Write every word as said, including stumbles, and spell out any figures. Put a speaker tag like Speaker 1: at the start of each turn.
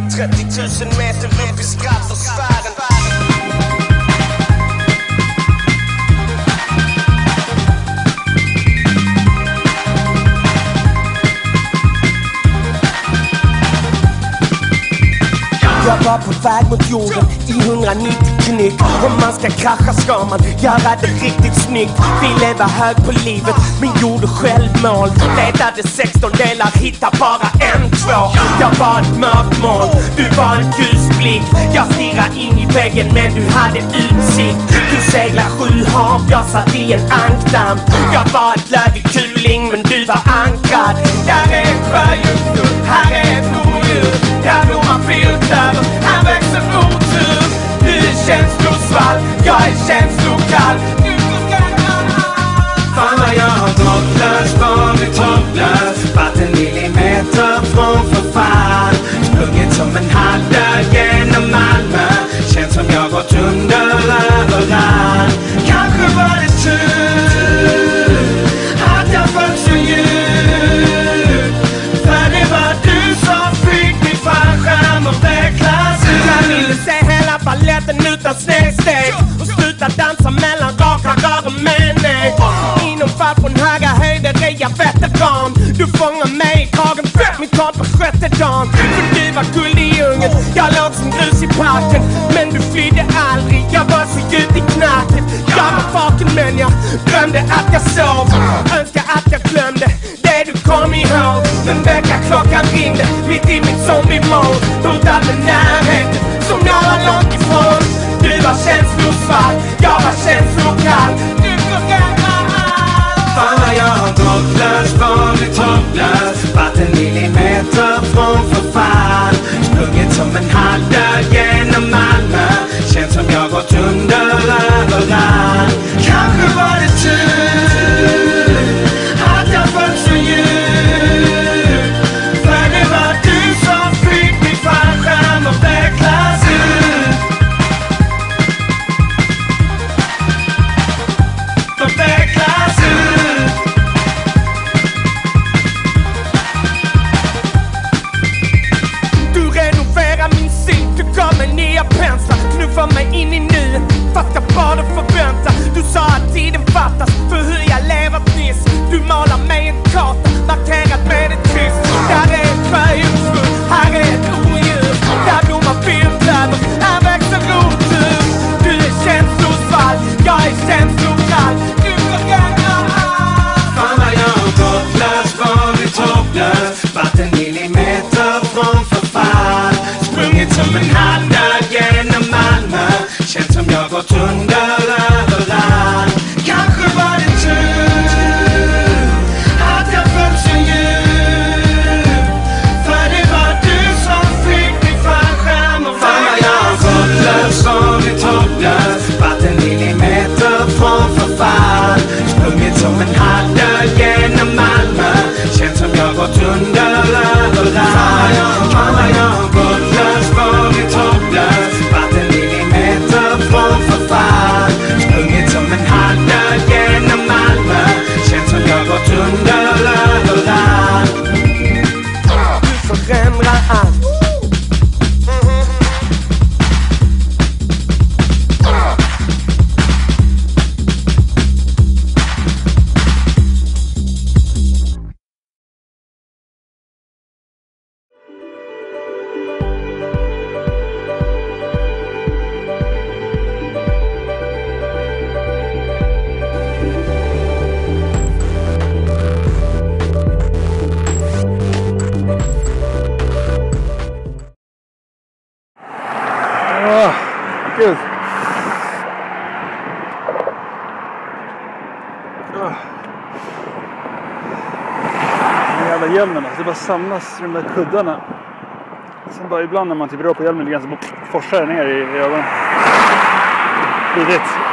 Speaker 1: trettio tusen meter upp i stratosfären. Jag var på väg mot jorden i hundranittio knyck. Om man ska krascha ska man göra det riktigt snyggt. Ville vara hög på livet men gjorde självmål. Letade sexton delar, hittade bara en, två. Jag var ett mörkt moln, du var en ljusblick. Jag stirrade in i väggen men du hade utsikt. Du seglar sju hav, jag satt i en ankdamm. Jag var ett löv i kuling men du var ankrad. Där är en sjöjungfru, här är ett odjur. Där blommar filter, här växer otur. Du är känslosvall, jag är känslokall. Fan vad jag har dropplös, varit hopplös. Varit en millimeter från förfall. Sprungit som en halvdöd genom Malmö. Känns som jag gått under överallt. Kanske var det tur att jag föll så djupt. För det var du som fick min fallskärm och vecklas ut. Jag ville se hela balletten utan snedsteg och sluta dansa mellan raka rör med nej. Inom fall från höga höjder är jag veteran. Du fångar mig i kragen, fett mitt tal på sjätte dagen. För du var guld i djungeln, jag låg som grus i parken. Men du flydde aldrig, jag var så djupt i knarket. Jag var vaken men jag drömde att jag sov. Önskar att jag glömde det du kom ihåg. Men väckarklockan ringde mitt i mitt zombie-mode. Hotad med närheten som jag var långt ifrån. Du var känslosvall, jag var känslokall. Du förgärar allt. Fan vad jag har dropplös, varit hopplös. Varit en millimeter från förfall. Sprungit som en halvdöd genom Malmö. Känns som jag gått under överallt. Kanske var det tur att jag föll så djupt. För det var du som fick min fallskärm och vecklas ut. Och vecklas ut. Du renoverar min syn, du gav mig nya penslar. Knuffar mig in i nuet, fast jag bara förväntar. Du sa att tiden fattas för hur jag levat nyss. Du malar mig en karta, markerat med ett kryss. Där är ett sjöjungfru, här är ett odjur. Där blommar filter, här växer otur. Du är känslosvall, jag är känslokall. Du förgärar allt. Fan vad jag har dropplös, varit hopplös. Varit en millimeter från förfall. Sprungit som en halvdöd genom Malmö. Känns som jag gått under överallt. Kanske var det tur att jag föll så djupt. För det var du som fick min fallskärm och fan vad jag har dropplös, varit hopplös. Varit en millimeter från förfall. Sprungit som en halvdöd genom Malmö. Känns som jag gått under överallt. Fan vad jag har dropplös, varit hopplös. Varit en millimeter från förfall. Sprungit som en halvdöd genom Malmö. Känns som jag gått under överallt. Du förändrar allt.
Speaker 2: Åh, gud. Åh. Den jävla hjälmen, alltså, det bara samlas i de där kuddarna. Sen bara ibland när man typ rör på hjälmen lite grann så forsar det ner i, i ögonen. Vidrigt.